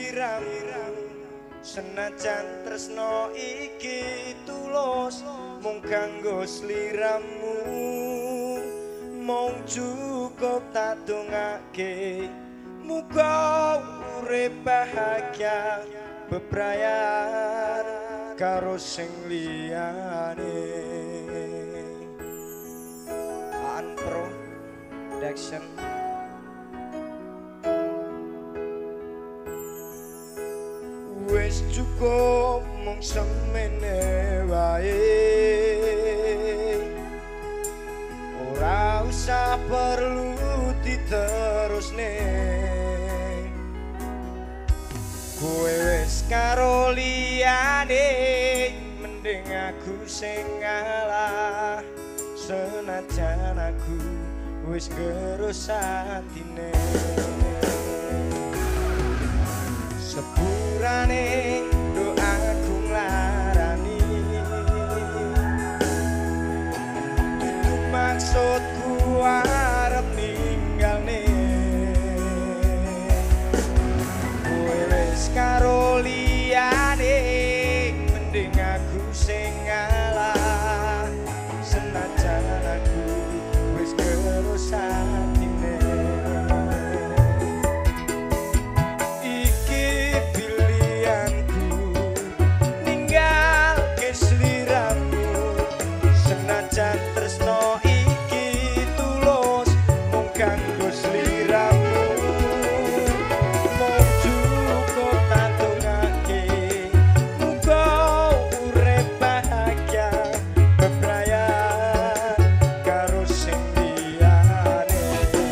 sliramu senajan tresno iki tulus mung kanggo sliramu mung cukup tak dongake muga urip bahagia bebrayar karo sing liyane. Production. Wis cukup mung semene wae ora usah perlu diterusne kowe wis karo liyane mending aku sing ngalah senajan aku wis ngerus atine sepurane doaku nglarani dudu maksudku arep ninggalne kowe wis karo liyane mending aku sing ngalah senajan aku wis ngerus atine iki pilihanku ninggal ke sliramu senajan tresno iki tulus mung kanggo sliramu mung cukup tak dongake muga urip bahagia bebrayar karo sing liyane.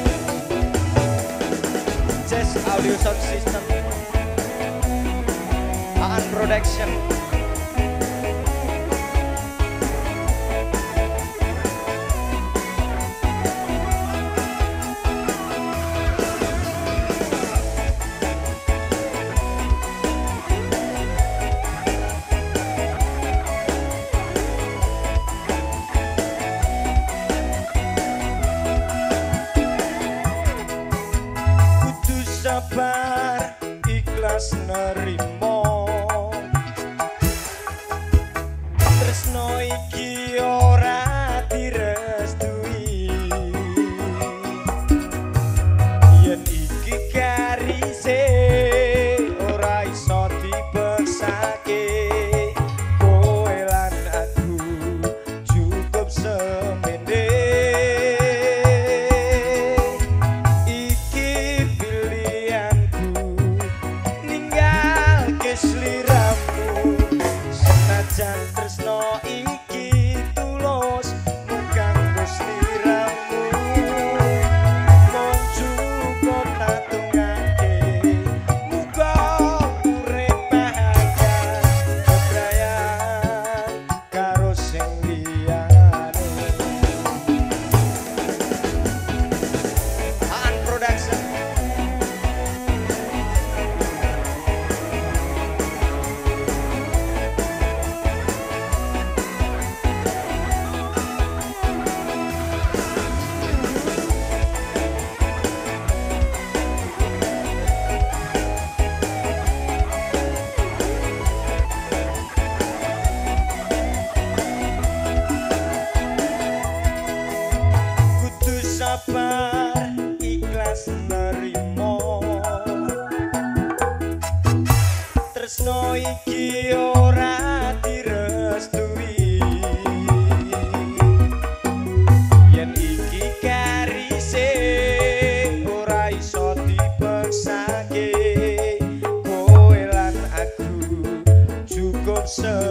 Jazz Audio Sound System Aan Production. Kudu sabar ikhlas nerimo tresno iki ora direstui yen iki garise ora iso dipeksake kowe lan aku cukup semene iki pilihanku ninggal ke sliramu senajan tresno iki tulus mung kanggo sliramu mung cukup tak dongake muga urip bahagia bebrayar karo sing liyane. Aan Production. Kudu sabar ikhlas nerimo tresno iki ora direstui yen iki garise ora iso dipeksake kowe lan aku cukup